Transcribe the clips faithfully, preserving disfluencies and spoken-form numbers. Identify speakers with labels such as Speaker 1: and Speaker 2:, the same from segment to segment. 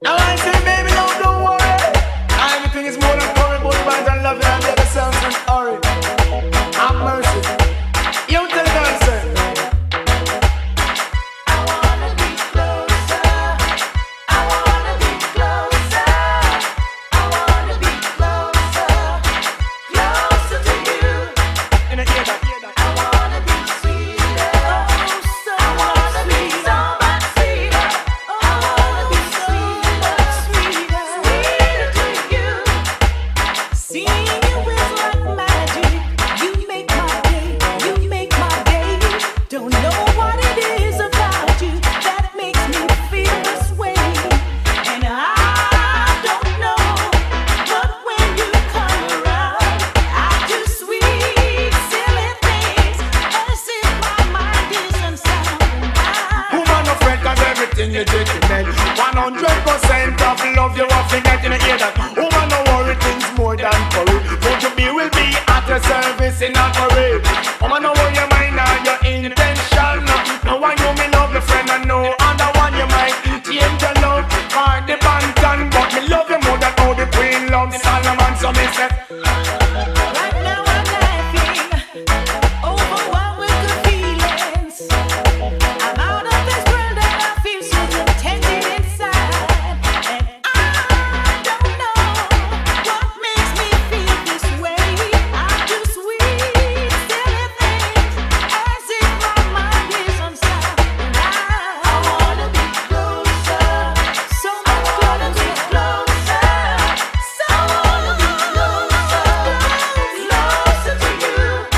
Speaker 1: Now I say, baby, no, don't worry. Everything is more than curry, but right and love you and the other sounds and hurry. Have mercy. You tell the girl, sir. I wanna be closer. I wanna be closer. I wanna be closer. Closer to you. In a ear, that ear, that. I wanna be sweeter. So I wanna be so much sweeter. I wanna be sweeter, sweeter, sweeter to you. Seeing you is like magic. You make my day, you make my day. Don't know what it is about you that makes me feel this way. And I don't know, but when you come around, I do sweet, silly things as if my mind is unsound. Woman, no fret, cause everything you do tonight, one hundred percent of love you are forgetting to hear that. Woman, no worry, things more than curry. What you be will be at your service in a hurry. Woman, no worry your mind and your intention. No one you me love, my friend, and no other one you might change your love for the bantan. But me love you more than all the queen loves Solomon. So me say, right now I'm laughing, overwhelmed with good feelings. I'm out of this world and I feel so contented inside. And I don't know what makes me feel this way. I do sweet, silly things as if my mind is unsound. And I wanna be closer, so much closer, closer. So I wanna be closer, closer to you.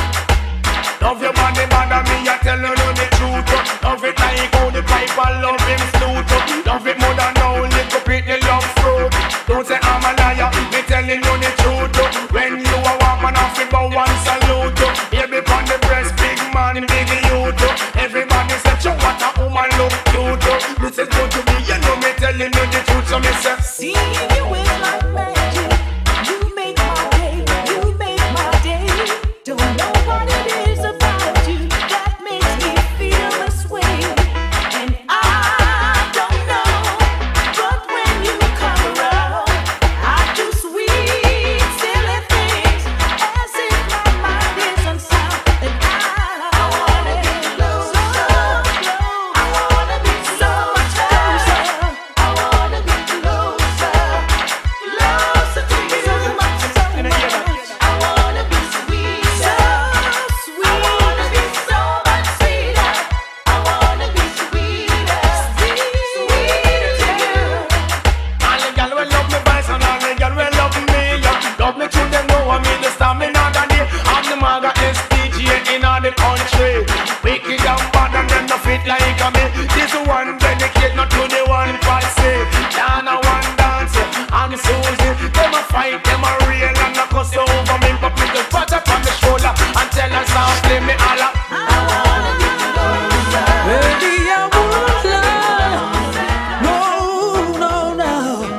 Speaker 1: Love your body, bother me, I tell you the truth. Love it like how the pipe and love him snoot. Love it more than now, little pretty love fruit. Don't say I'm a liar, me telling you the truth. When you a walk, man, I feel about one salute. Baby on the breast, big man, big youth. Everybody say, "Yo, what a woman look cute." This is good to me, you know me telling you the truth. So me say, seeing you is like magic. You make my day, you make my day. Don't know what it is about you that makes me feel this way. And I don't know, but when you come around, I do sweet, silly things as if my mind is unsound. And I wanna be closer, I wanna be so much closer. I wanna be closer, closer to you. So much, so much. I wanna be sweet, so sweet. I wanna be so much sweeter. I wanna be sweeter, sweeter to you. All the girl will love me voice and all the girl will love me. Yeah. Love me through them know I mean the stamina that day. I'm the maga S D J in all the country. Wicked and bad and them no fit like a me. This one dedicate not to the one false. Down a one dance, I'm Susie. Them a fight, them a real and a cuss over me. But me just pat up on the shoulder and tell us how play me all up. I wanna be closer.
Speaker 2: Baby, I won't lie. No, no, no.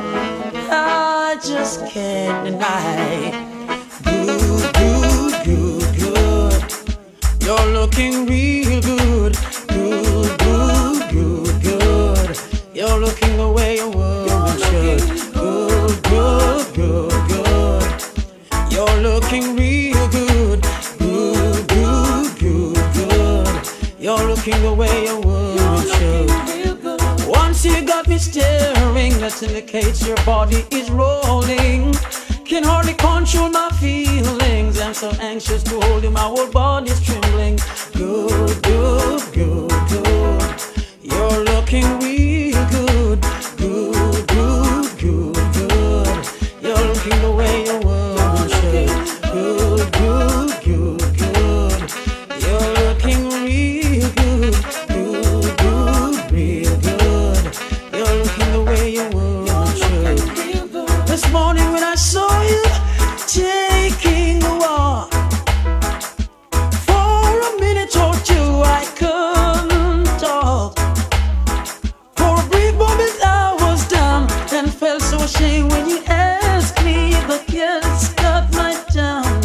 Speaker 2: I just can't deny. Good, good, good, good. You're looking real good. Good, good, good, good. You're looking the way a woman should. Good, good, good, good. You're looking real good. Good, good, good, good. You're looking the way a woman should. Once you got me staring, that indicates your body is rolling. Can hardly control my feelings. I'm so anxious to hold you, my whole body's trembling. Good, good, good, good. You're looking real good. Good, good, good, good. You're looking the way a woman should. Good, good, good, good. You're looking real good. Good, good, real good. You're looking the way a woman should. This morning when I saw you taking a walk, for a minute or two I couldn't talk. For a brief moment I was dumb and felt so ashamed when you asked me if the kids got my tongue.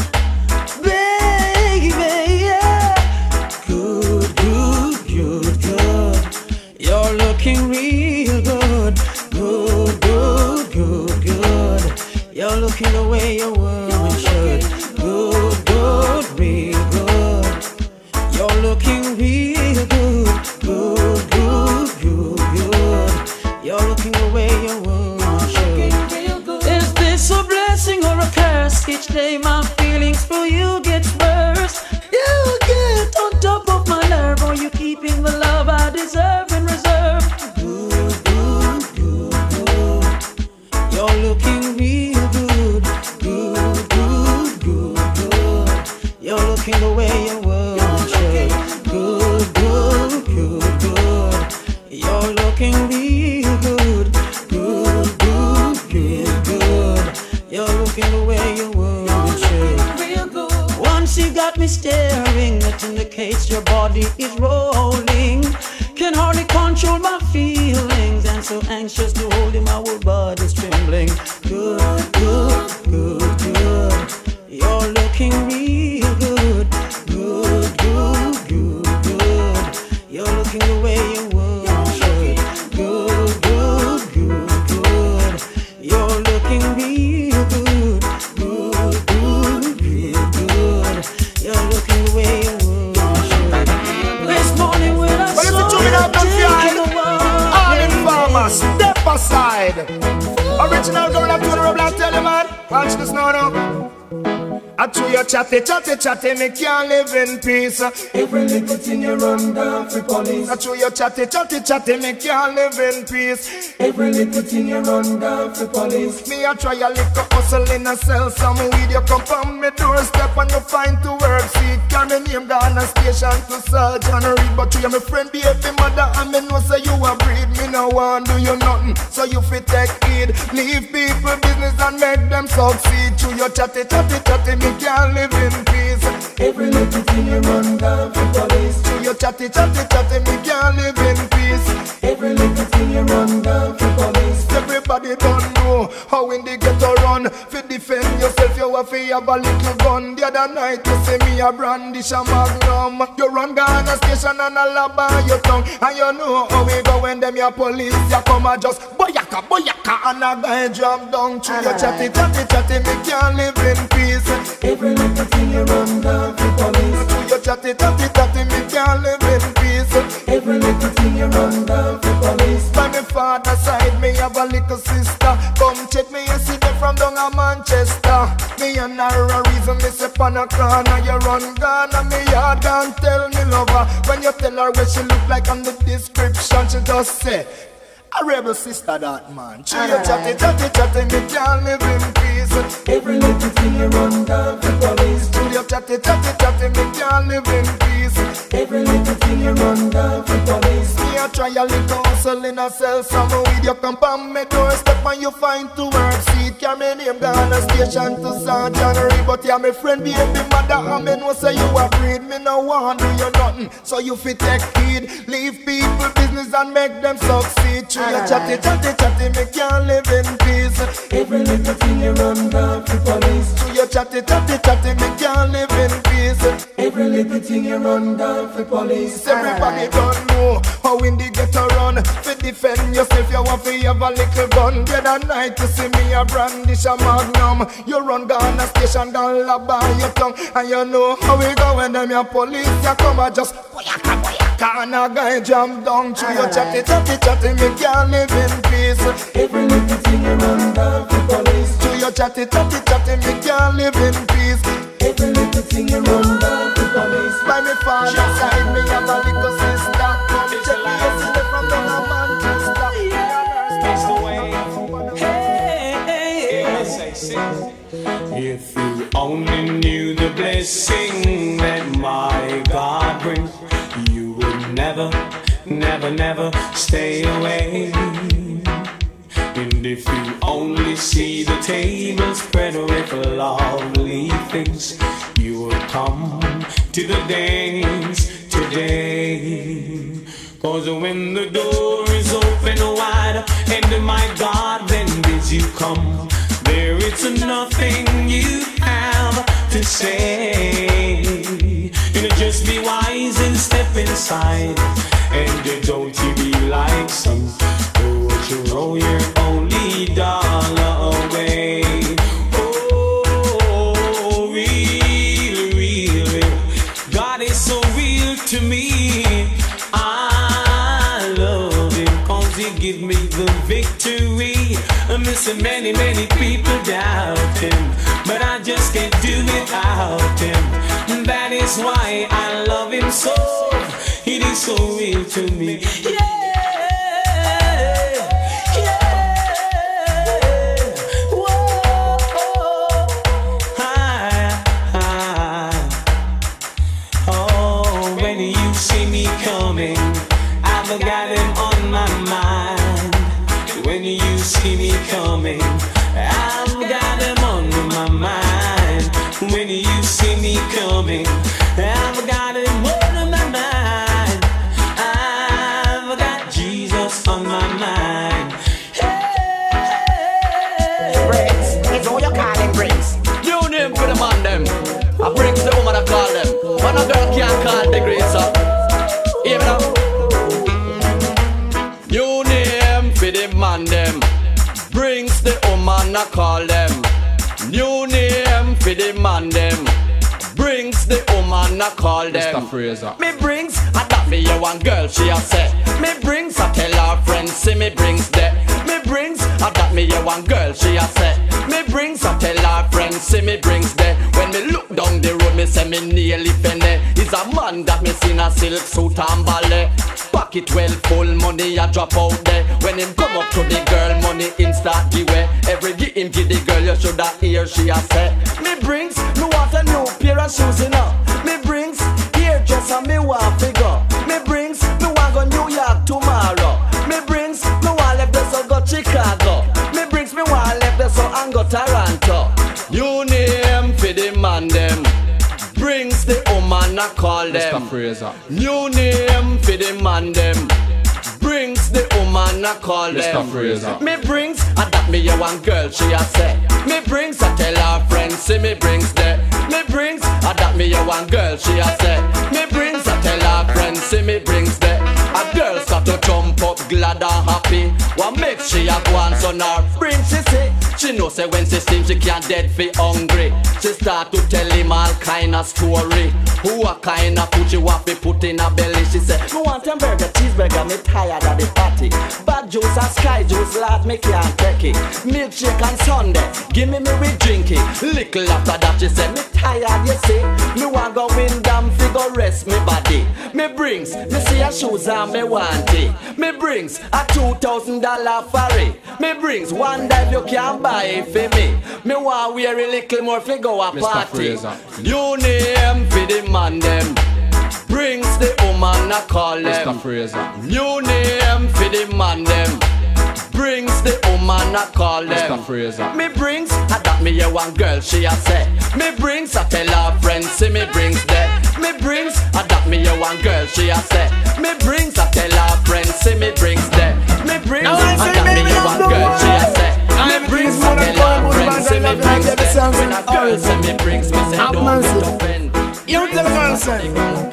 Speaker 2: Baby, yeah. Good, good, good, good. You're looking real good. Good, good. looking the way a woman should. Good, good, real good. You're looking real good. Good, good, good, good. You're looking the way a woman should. Is this a blessing or a curse? Each day my feelings for you get worse. You get on top of my nerve, or you keeping the love I deserve in reserve. Good, good, good, good. You're looking real good. Good, good, good, good. You're looking the way a woman should. Good, good, good, good. You're looking real good. Good, good, good, good. You're looking the way a woman should. Once you got me staring, that indicates your body is rolling. Can hardly control my feelings, and so anxious to hold you, my whole body's trembling. Good, good, good, good. You're looking real good. Good, good, good, good. You're looking the way you woman should. Good, good, good, good. You're looking real good. Good, good, good, good. You're looking the way you woman should. This morning when I
Speaker 3: But if you
Speaker 2: saw
Speaker 3: took it
Speaker 2: you
Speaker 3: out of
Speaker 2: taking
Speaker 3: your
Speaker 2: a
Speaker 3: eye,
Speaker 2: walk,
Speaker 3: all in farmers, step aside. Original girl, I told her, I tell you, man. Watch this now, now. I chew your chatty, chatty, chatty, me can't live in peace.
Speaker 4: Every little thing you run down for police.
Speaker 3: I chew your chatty, chatty, chatty, me can't live in peace.
Speaker 4: Every little thing you run down for police.
Speaker 3: Me I try a little hustle in a sell some weed. You come from me doorstep and you find to work. See, can me name down a station to Sergeant Reed. But you are my friend, baby mother, and me know say you a breed. Me no want do you nothing, so you fit take heed. Leave people business and make them succeed. Chew your chatty, chatty, chatty, me can't live in peace.
Speaker 4: Every little thing you run down for police.
Speaker 3: Chew your chatty, chatty, chatty, me can't live in peace.
Speaker 4: Every little thing you run down for police.
Speaker 3: Everybody don't know how in the ghetto run. Fi defend yourself, you have to have a little gun. The other night you see me a brandish a magnum. You run Ghana station and a lab on your tongue. And you know how we go when them your police. You come and just boyaka, boyaka, and a guy jump down. Through your chatty, chatty, chatty, me can't live in peace.
Speaker 4: Every little thing you run down for police.
Speaker 3: Through your chatty, chatty, chatty, me can't live in peace.
Speaker 4: Every little thing you run down for police.
Speaker 3: By my father's side, me have a little sister. Come check me, you see them from down a Manchester. Me and her a reason me say on a corner. You run Ghana, me yard and tell me lover. When you tell her what she look like on the description, she just say a rebel sister that man. She you chatty, chatty, chatty, me can't live in peace.
Speaker 4: Every little thing you run down for police.
Speaker 3: She you chatty, chatty, chatty, me can't live in peace.
Speaker 4: Every little thing you run down for police.
Speaker 3: Me a try a little hustle in a sell some weed. You come from me doorstep and you find to work. See it, carry me name down a station to Sergeant Reed. But you my friend, baby mother, and me know say you a breed. Me no want do you nothing, so you fit take heed. Leave people business and make them succeed. Through your chatty, chatty, chatty, me can't live in peace.
Speaker 4: Every little thing you run down for police.
Speaker 3: Through your chatty, chatty, chatty, me can't live in peace.
Speaker 4: Every little thing you run down for police.
Speaker 3: Everybody don't know how in the ghetto run. Fi defend yourself, you want to have a little gun. The other night you see me a brandish a magnum. You run Ghana station down lab on your tongue. And you know how we go when them your police. You come and just boyaka, boyaka, and a guy jump down. Through your chatty, chatty, chatty, me can't live in peace.
Speaker 4: Every little thing you run down for police.
Speaker 3: Through your chatty, chatty, chatty, me can't live in peace.
Speaker 4: Every little thing you run down for police.
Speaker 3: By me father's side, me have a little sister. Come check me, you see me from down a Manchester.
Speaker 1: That's the way. If you only knew the blessing that my God brings, you would never, never, never stay away. And if you only see the table spread with lovely things, you would come to the dance today. Cause when the door is open wide and my God then bids you come, there is nothing you have to say. You know, just be wise and step inside, and don't you be like some who would you roll your only dollar away. Oh,
Speaker 5: give me the victory. I'm missing many, many people doubt him, but I just can't do without him. That is why I love him so. It is so real to me. Yeah. I've got him on my mind. When you see me coming, I've got him on my mind. When you see me coming, I've got him on my mind. I've got Jesus on my mind. Hey.
Speaker 6: Briggs, it's all you call him Briggs.
Speaker 7: New name for the man them. I brings the woman I call them. When a girl can't call the grace up. Hear me now. New name for the man them. Brings the woman I call them. New name for the man them. Brings the woman I call them.
Speaker 8: Mister Fraser.
Speaker 7: Me brings, I got me a one girl she a say. Me brings, I tell her friends see me brings that. Me brings, I got me a one girl she a say. Me brings, I tell her friends see me brings that. When me look down the road me say me nearly penny. Is a man that me seen a silk suit and ballet. Pocket well full, money I drop out there. When him come up to the girl, money him start give way. Every give him give the girl, you shoulda hear she a say. Me brings, me want a new pair of shoes you know. Me brings, hairdresser me want to go. Me brings, me want go New York tomorrow. Me brings, me want left there so go Chicago. Me brings, me want left there so and go Toronto. You name for the man them. Brings the woman I call them.
Speaker 8: Mister Fraser.
Speaker 7: New name for the man them. Brings the woman I call
Speaker 8: Mister
Speaker 7: them.
Speaker 8: Fraser.
Speaker 7: Me brings, I got me a one girl she a say. Me brings, I tell her friends see me brings there. Me brings, I got me a one girl she a say. Me brings, I tell her friends see me brings there. A girl start to jump up glad and happy. What makes she a go on son her brings she say. She know say when she seems she can't dead fi hungry. She start to tell him all kind of story. Who a kind of food she want fi put in her belly. She say, me want a burger, cheeseburger, me tired of the party. Bad juice and sky juice, lad, me can't take it. Milkshake on Sunday, give me me we drink it. Little after that she say, me tired you see. Me want go win damn fi go rest me body. Me brings, me see her shoes and me want it. Me brings a two thousand dollar for it. Me brings one dive you can't buy it for me. Me want wear a little more fi go a
Speaker 8: Mister
Speaker 7: party.
Speaker 8: Fraser.
Speaker 7: You name for the man them. Brings the woman I call
Speaker 8: Mister
Speaker 7: them.
Speaker 8: Fraser.
Speaker 7: New name for the man them. Brings the woman I call
Speaker 8: Mister
Speaker 7: them.
Speaker 8: Fraser.
Speaker 7: Me brings, I got me a one girl she a say. Me brings, I tell her friends see me brings there. Me brings, I got me a one girl she a say. Me brings, I tell her friends see me brings there. Me brings, I got me a one girl she a say. Me brings, I tell her friends see me brings there. When a girl say me brings, me say don't get offended.
Speaker 3: You tell the man say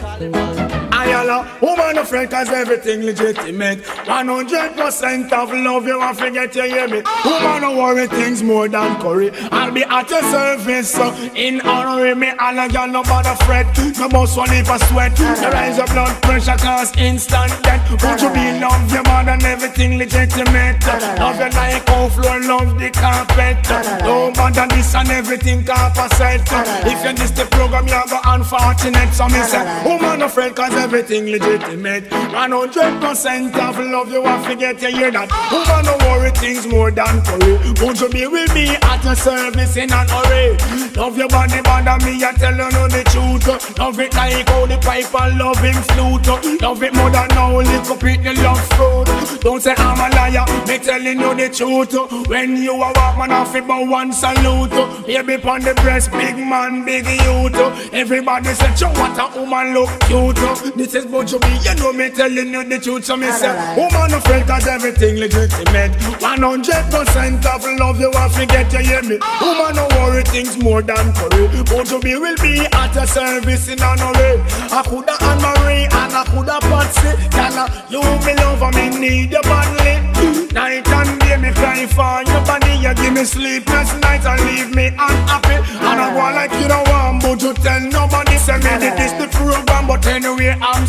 Speaker 3: I allow woman a friend cause everything legitimate. One hundred percent of love you want to get you hear me. Woman don't worry things more than curry. I'll be at your service so in honor me all a girl no bother fret. No boss one if I sweat. The rise your blood pressure cause instant death. Would you be love your man and everything legitimate? Love you like how floor love the carpet. No bother this and everything composite. If you miss the program you go unfortunate. So me say woman a friend cause everything legitimate. One hundred percent of love you want to get you hear that. Woman don't worry things more than curry. Won't you be with me at your service in an hurry? Love your body bother me I tell you know the truth. Love it like how the pipe and love him flute. Love it more than now lick up it the love fruit. Don't say I'm a liar, me telling you the truth. When you a walk man off it but one salute. Baby pon the breast big man big youth. Everybody say cho what a woman look cute. This is what you be, you know me telling you the truth. So me say, woman no friend cause everything legitimate. One hundred percent of love you want to get you hear me. Woman no worry things more than curry. But you be will be at your service in an hurry. I coulda Anne Marie and I coulda Patsy. Can you me love and me need you badly. Night and day me cry for your body. You give me sleepless nights and leave me unhappy. And I go like you don't want but you tell nobody. Say me this the program but anyway I'm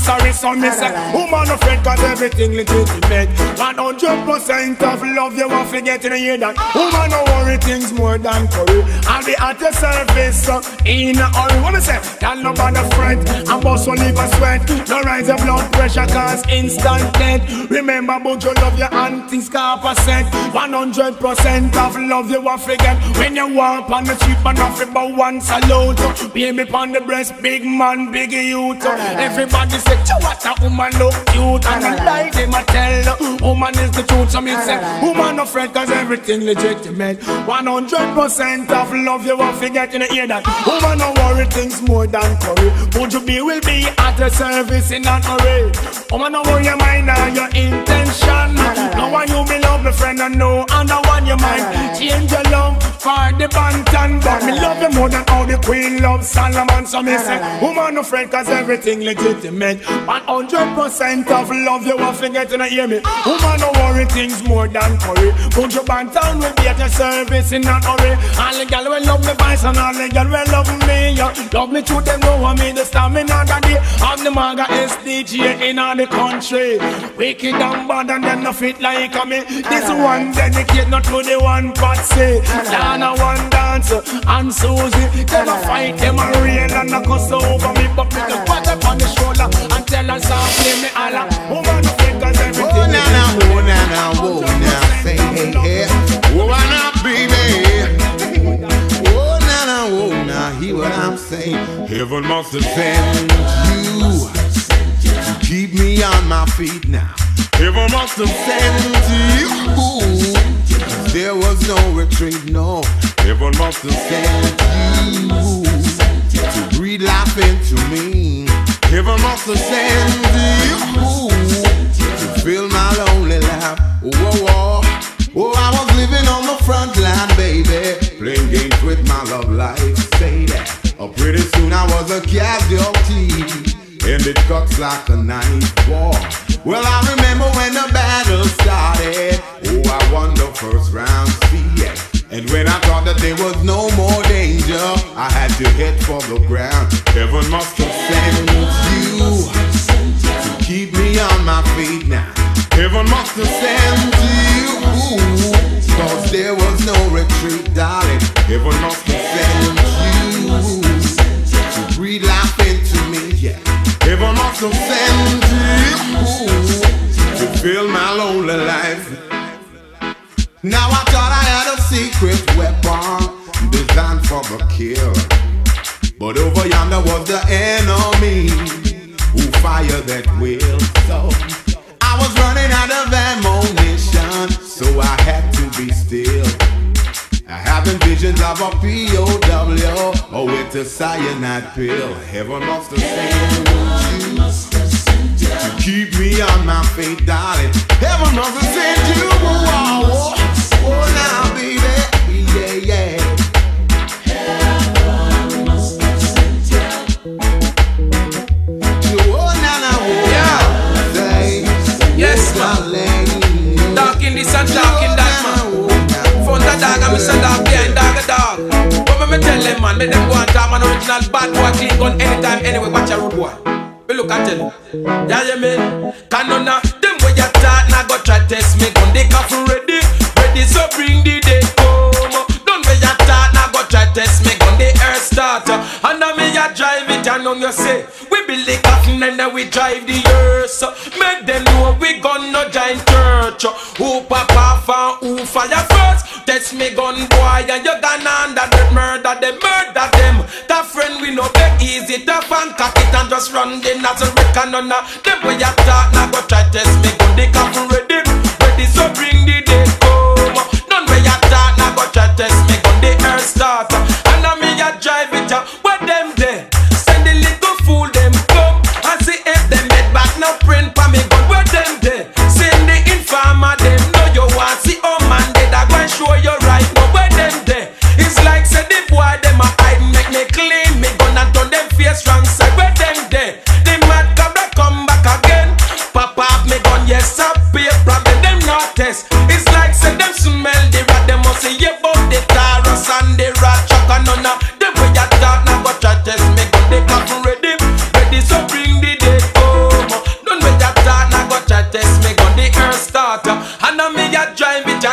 Speaker 3: sorry, so me say, woman no afraid cause everything legitimate. One hundred percent of love you want to get in the hear that. Woman no worry things more than curry. I'll be at your service uh, in a hurry. What me say? Y'all no bother fret, and boss will leave a sweat. No rise your blood pressure cause instant death. Remember about your love your and things can't percent. One hundred percent of love you want to get. When you walk on the street and off about one salute. Baby on the breast, big man, big youth. Everybody say, what a woman look cute. And I like them I tell, woman is the truth. So me say, woman no fret cause everything legitimate. One hundred percent of love you want to get in the ear that. Woman no worry things more than curry. Would you be will be at the service in an hurry. Woman no worry your mind and your intention. No one you be love me friend and no and no one you mind. Change your love for the bantan. But me love you more than all the queen loves Solomon. So me say, woman no fret cause everything legitimate. One hundred percent of love you want to get in the ear me. Woman no worry things more than curry. Put your bantan will be at your service in an hurry. All the girl will love me vice and all the girl will love me. Yeah. Love me to them know me the stamina that day. I'm the maga S D J in all the country. Wicked and bad and them no fit like me. This one dedicate not to the one Patsy. Dana one dance and Susie. Them a fight, them a rain and a cuss over me. But me just pat up on the shoulder and tell us how play me all. Woman no fit cause everything.
Speaker 8: Oh na na, oh na na, oh na. Say hey hey, oh na baby. Oh na na, oh na. Hear what I'm saying? Heaven must have sent you to keep me on my feet now. Heaven must have sent you. There was no retreat, no. Heaven must have sent you to breathe life into me. Heaven must have sent you to fill my lonely life. Oh, oh, oh, oh, I was living on the front line, baby, playing games with my love life. Say that. Oh, pretty soon I was a casualty, and it cuts like a knife war. Well, I remember when the battle started. Oh, I won the first round, see yeah. And when I thought that there was no more danger, I had to head for the ground. Heaven must have sent you to keep me on my feet now. Heaven must have sent you, cause there was no retreat, darling. Heaven must have sent you to breathe life into me, yeah. Heaven must have sent you to fill my lonely life. Now I thought I had a secret weapon designed for the kill, but over yonder was the enemy who fired that will. So I was running out of ammunition, so I had to be still. I having visions of a P O W or with a cyanide pill. Heaven must have sent you to keep me on my feet, darling. Heaven must have sent you. Oh, oh, oh, now, baby, yeah, yeah. Heaven must have sent you. Oh, now, now, oh, yeah. Say, yes, darling.
Speaker 9: Dark in this and dark in that, man. Front a dog and me say dog behind dog a dog. But me tell them man, make them go and talk man original bad boy clean gun anytime anyway. Watch a rude boy. Me look and tell him, yeah you mean? Can none of them way you talk now go try test me gun. They coffee ready, ready so bring the day home. Don't way you talk now go try test me gun. The air starter and now me ya drive it and on you say we build the coffin and then we drive the earth. So make them know we gun no giant church. Who pop off and who fire first? Test me gun boy and you gonna under them murder them, murder them. That friend we know be easy to fan cock it and just run the nozzle reckon on that. Them way you talk now go try test me gun. The coffin ready, ready so bring the day home. None way you talk now go try test me gun. The air starter and now me ya drive it up. Where them there? Send the little fool them come and see if them head back now print for me gun. Where them there? Send the informer them know you want see oh man dead I go and show you right now. Where them there? It's like say the boy them a hide make me clean me gun and turn them face wrong side. Where them there? The mad cobra come back again. Pop off me gun yes I be a problem them not test. It's like say them smell the rat them must say yeah about the Taurus and the rat chuck and none of them way you talk now go try test me gun. They come ready, ready so bring the day home.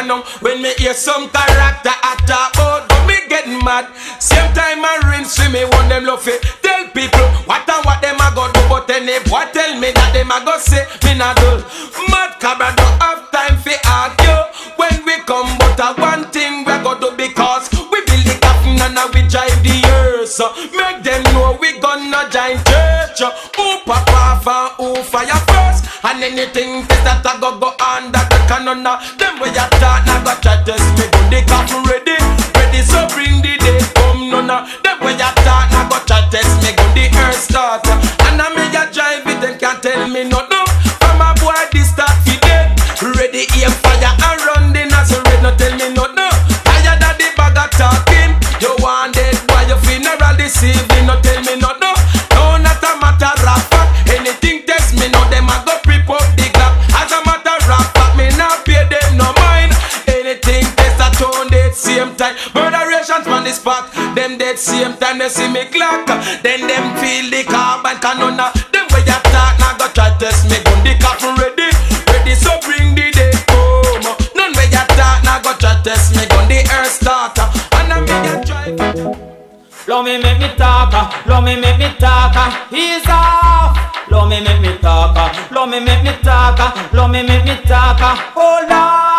Speaker 9: know when me hear some character attack about, but me get mad. Same time I rinse me want them love it. Tell people what and what them a go do, but any boy tell me that them a go say me not do. Mad cabra don't have time for argue when we come, but a one thing we go do because we build the coffin and we drive the earth. So make them know we gonna join church. Who pop off and who fire first, and anything that I go go under the cannon. Them way you talk now go try test me, gun the coffin ready, ready so bring the day come no no. Them way you talk now go try test me, gun the earth start, and I me ya drive it and can't tell me no no. I'm a boy this start fi dead, ready aim fire and run the nozzle red. No tell me no no. Tired of the bag of talking, you want dead boy your funeral this evening. No tell me no no. No not a matter of fact, anything test me no them a go prep up the gap. As a matter of fact, me not pay them no mind. Anything test a tone dead same time. Murderations on the spot, them dead same time they see me clock. Then them feel the carbon cannon. Them way you talk now go try test me, gun the coffin ready, ready so bring the day home. None way you talk now go try test me, gun the earth starter, and I make you drive.
Speaker 10: Love me make me talk, love me make me talk, he's off. Love me make me talk, love me make me talk, love me make me talk, hold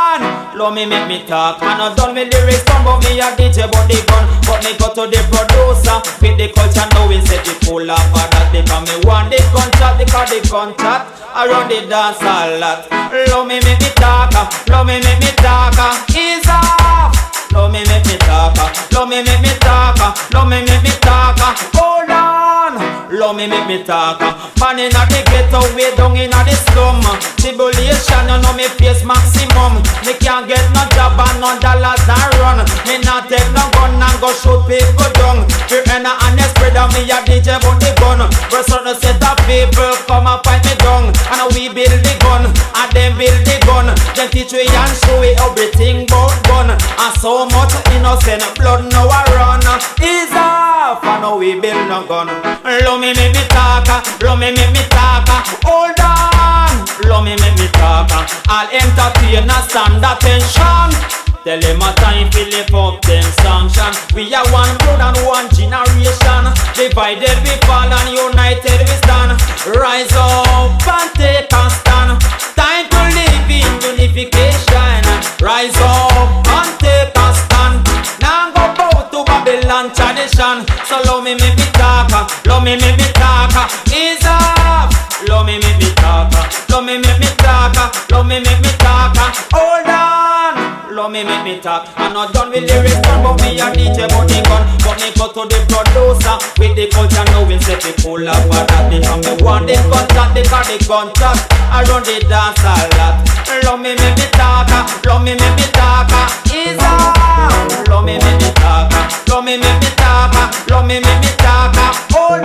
Speaker 10: on. Love me make me talk, I not done me lyrics done, but me a D J but the gun. But me go to the producer, with the culture now we set it full up for that. Because me want the contract, because the contract around the dance a lot. Love me make me talk, love me make me talk, he's off. Love me make me talk, love me make me talk, love me make me talk, hold on. Love me make me talk, man inna the ghetto, way down inna the slum. Tribulation, you know me face maximum. Me can't get no job and no dollars and run. Me not take no gun and go shoot people down. You earn a honest bread and me a D J but the gun. For certain set of people come and fight me down, and we build the gun, and them build the gun. Then teach we and show we everything but gun. And so much innocent blood now a run. Is off, and now we build no gun. Love me make me talk, love me make me talk, hold on. Love me make me talk, I'll entertain and stand attention. Tell them a time to live up them sanction. We are one blood and one generation. Divided we fall and united we stand. Rise up and take a stand. Time to live in unification. Rise up and take a stand. Now go bow to Babylon tradition. So love me make me talk, love me make me talk, is up. Love me make me talk, love me make me talk, love me make me talk, hold on. Love me make me talk, I'm not done with lyrics done, but me a D J but the gun. But me go to the producer, with the culture now we set it full up for that. Because me want the contract, because the contract around the dance a lot. Love me make me talk, love me make me talk, is up. Love me make me talk, love me make me talk, love me make me talk, hold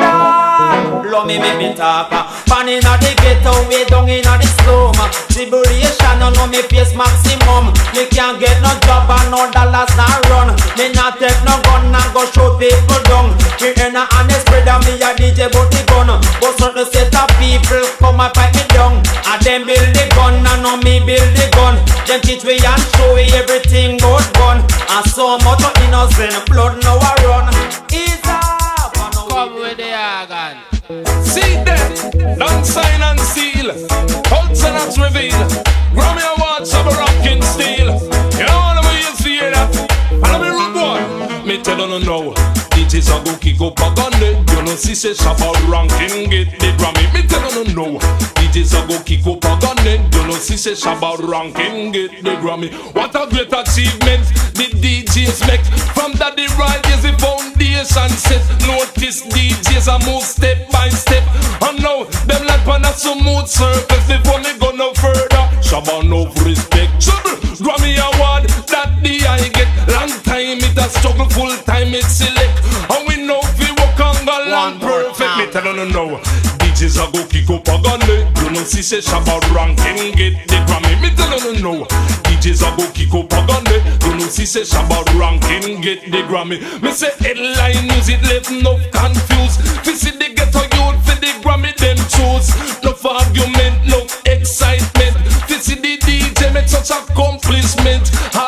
Speaker 10: on. Love me make me talk, pan inna the ghetto, way down inna the slum. Tribulation, you know me face maximum. Me can't get no job and no dollars and run. Me not take no gun and go shoot people down. Me earn a honest bread and me a D J but the gun. But certain set of people come and fight me down, and them build the gun and now me build the gun. Them teach we and show we everything but gun. And so much innocent blood now a run. Is up.
Speaker 9: Come with the organ. See them, don't sign and seal. Culture not reveal. Grammy Awards of a rocking steel. You know what I mean? See that? And I'm a rude boy. Me tell you no know. D Js a go kick up a gun. You know see say Shabba ranking get the Grammy. Me tell you no know. D Js a go kick up a gun. You know see say Shabba ranking get the Grammy. What a great achievement the D Js make. From that the right is the foundation set. Notice D Js a move step by step. And now them like on a smooth surface. Before me go no further, Shabba no respect. Trouble, Grammy Award that the I get. Long time it a struggle, full time it select. And we know if we work on the land perfect. Me tell you no, D Js a go kick up a gun. You know see say Shabba ranking get the Grammy. Me tell you no, D Js a go kick up a gun. You know see say Shabba ranking get the Grammy. Me say headline news it left no confused. We see the ghetto youth for the Grammy them choose. No argument, no excitement. We see the D J make such accomplishment.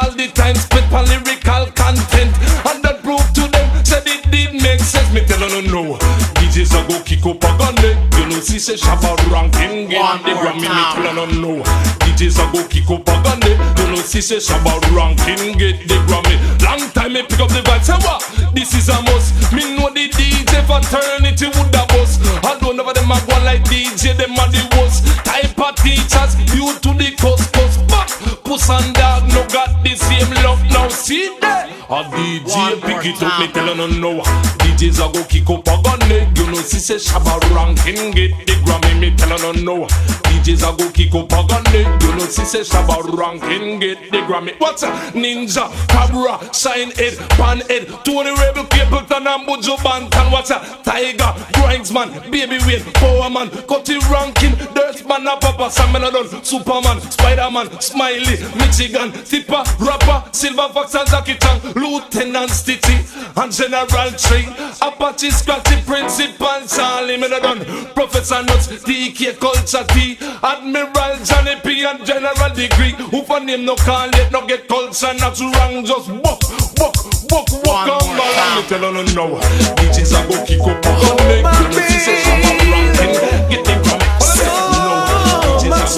Speaker 11: on lyrical content, and that proved to them said it did make sense. Me tell you no, D Js a go kick up a gun leg. You know see say Shabba ranking get the Grammy. Me tell you no, D Js a go kick up a gun leg. You know see say Shabba ranking get the Grammy. Long time me pick up the vibe, say what? This is a must. Me know the D J fraternity would have bust. I don't know them a go like D J, them a the worst type of teachers. You to the coast, coast, but Puss and Dog no got the same love now. See that? A D J pick it up, me tell you no no. D Js a go kick up a gun leg. You know see say Shabba ranking get the Grammy. Me tell you no no. D Js a go kick up a gun leg. You know see say Shabba ranking get the Grammy. What's a Ninja, Cabra, Shine Head, Pan Head, Tony Rebel, Capleton and Buju Banton. What's a Tiger, Grindsman, Baby Wayne, Power Man, Cutty Ranking, Dirtman, a Papa, Samuel Adon, Superman, Spider-Man, Smiley, Michigan, Tipper, Rapper, Silver Fox and Jackie Chan, Lieutenant Stitchy, and General Tree, Apache, Scratchy, Principal, Charlie Menadon, Professor Nuts, D K Culture T, Admiral Johnny P and General Degree. Who for name no call it, no get culture, not wrong, just buck, buck, buck, buck on my me tell you no. D Js a go kick up a gun leg. You know see say Shabba ranking get the Grammy. So much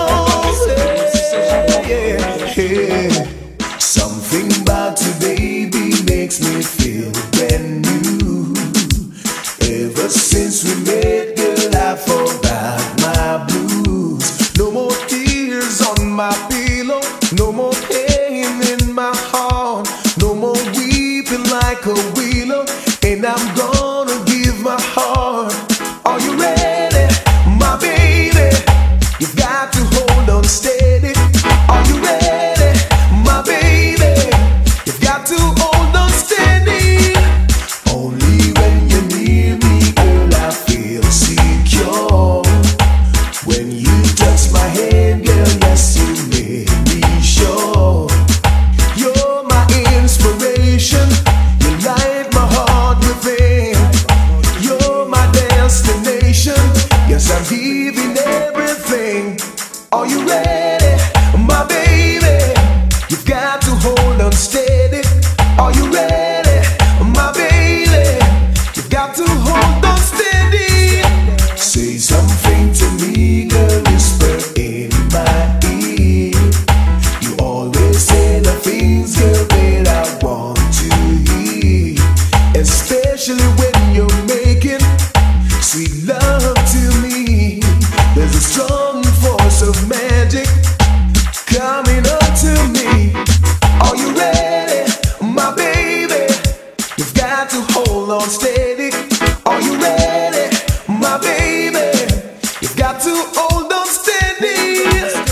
Speaker 11: love,
Speaker 3: yeah. Something about you, baby, makes me feel brand new. Ever since we met, girl, I forgot my blues. No more tears on my pillow, no more pain in my heart, no more weeping like a willow, and I'm gonna give my heart. Are you ready, my baby? You've got to hold on steady. Are you ready, my baby? You've got to hold on steady. Only when you're near me, girl, I feel secure. When you touch my hand, girl, yes, you make me sure. You're my inspiration. You light my heart within. You're my destination. Yes, I'm giving everything. Are you ready, my baby? You've got to hold on steady. Are you ready, my baby? You've got to hold on steady. Say something to me, girl, whisper in my ear. You always say the things, girl, that I want to hear. Especially when you're making sweet love to me. There's a strong force of magic coming up to me. Are you ready, my baby? You've got to hold on steady. Are you ready, my baby? You've got to hold on steady.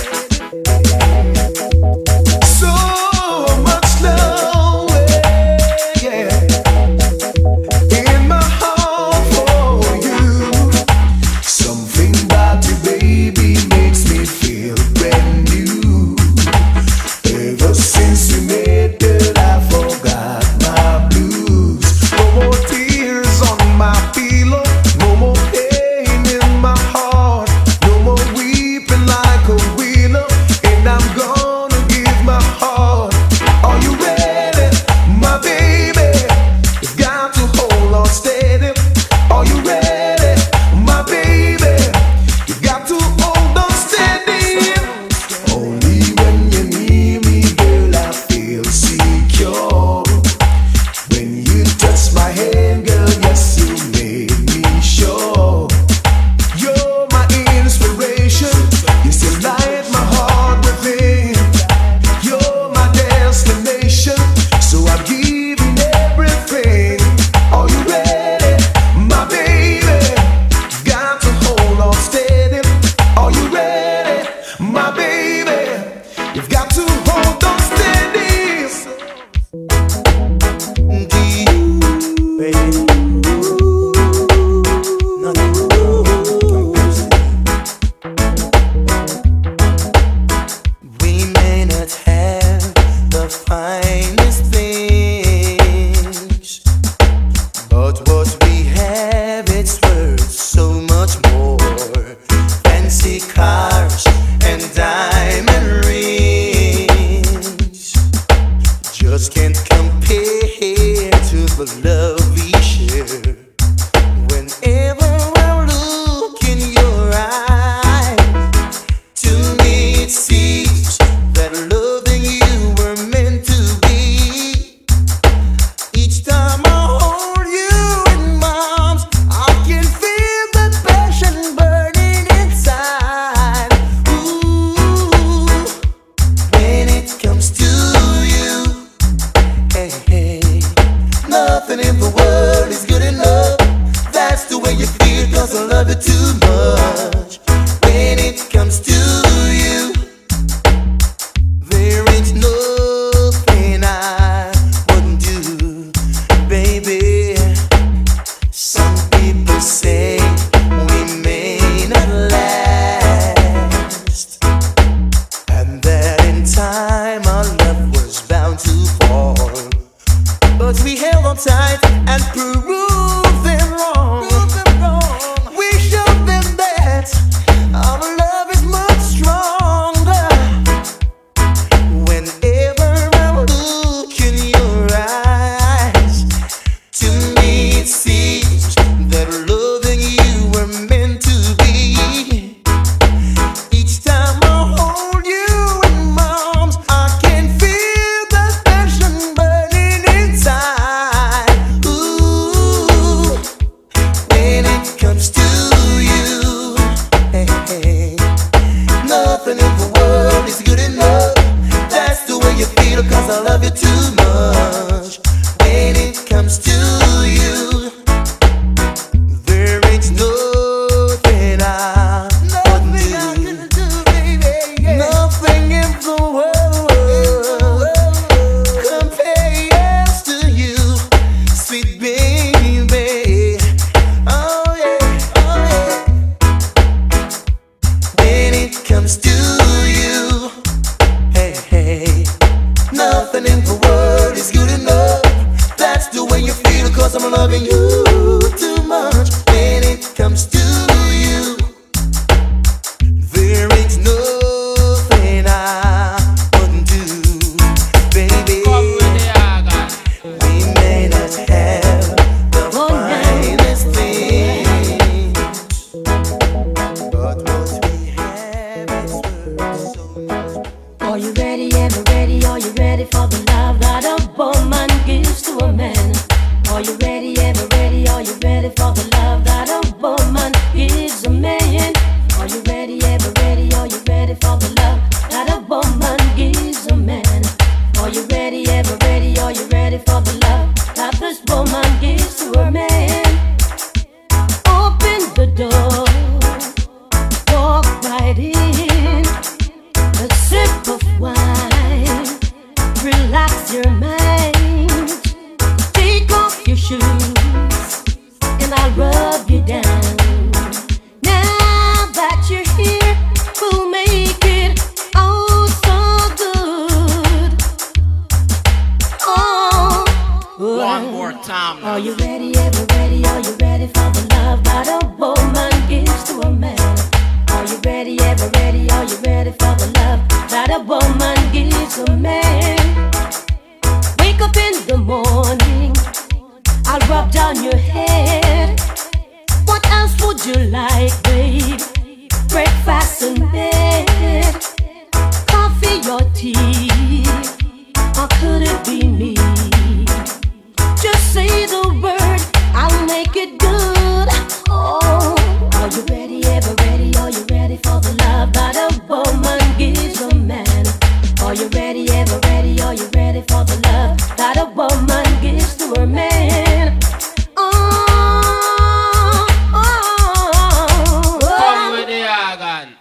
Speaker 3: So much love, yeah, in my heart for you. Something about you, baby, makes me feel brand new. Ever since we met, girl, I forgot my blues. No more tears on my pillow, no more pain in my heart, no more weeping like a willow, and I'm gonna give my heart. Are you ready, my baby? You've got to hold on steady. Are you ready, my baby? You've got to hold on steady. Only when you're near me, girl, I feel secure. When you touch my hand, girl, yes, you made me sure. You're my inspiration. You still light my heart within. You're my destination. So I'm giving everything. Are you ready, my baby? You've got to hold on steady. Are you ready, my baby? You've got to hold on steady.
Speaker 12: We may not have the finest things, but what we have, it's worth so much more. Fancy cars and diamond rings.
Speaker 13: ready, ever ready? Are you ready for the love that a woman gives to a man? Are you ready, ever ready? Are you ready for the love that a woman gives a man? Are you ready, ever ready? Are you ready for the love that a woman gives a man? Are you ready, ever ready? Are you ready for the love that this woman gives to her man? Open the door, walk right in, a sip of wine, relax your mind, take off your shoes, and I'll rub you down. Now that you're here, we'll make it oh so good. Oh,
Speaker 14: one more time now.
Speaker 13: Are you ready, ever ready? Are you ready for the love that a woman gives to a man? Are you ready, ever ready? Are you ready for the love that a woman gives a man? Wake up in the morning, I'll rub down your head. What else would you like, babe? Breakfast in bed, coffee or tea, or could it be me? Just say the word, I'll make it good. Oh, are you ready, ever ready? Are you ready for the love that a woman gives a man? Are you ready, ever ready? Are you ready for the love that a woman gives to her man? Oh, oh, oh.
Speaker 9: Come with the organ.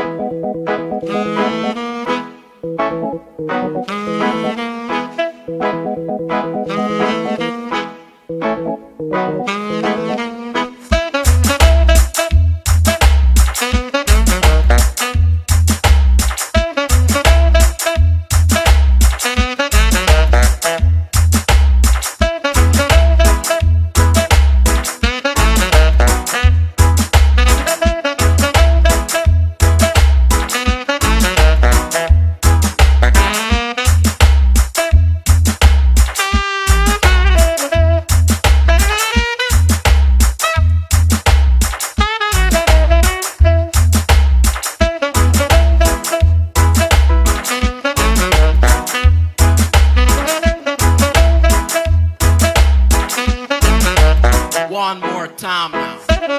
Speaker 14: One more time now.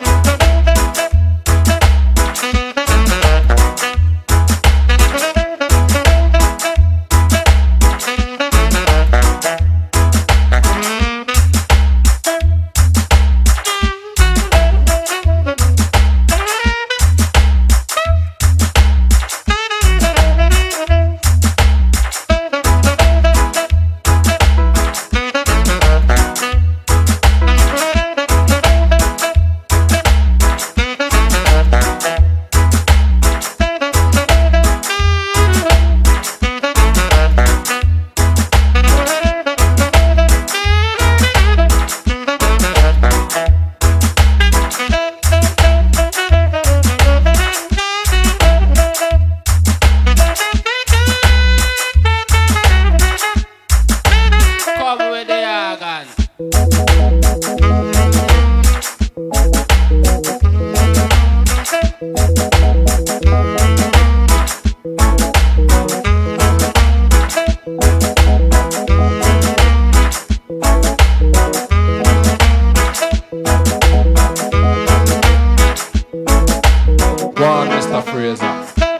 Speaker 9: One, Mister Fraser.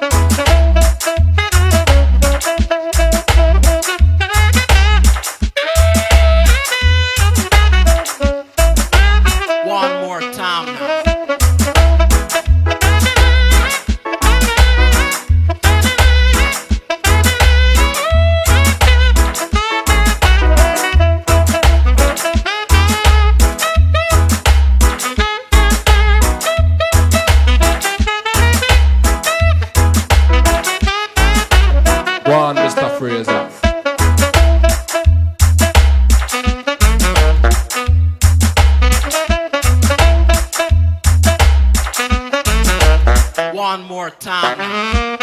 Speaker 14: One more time now.
Speaker 9: One, Mister Fraser.
Speaker 14: One more time now.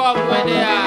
Speaker 10: bug where they are.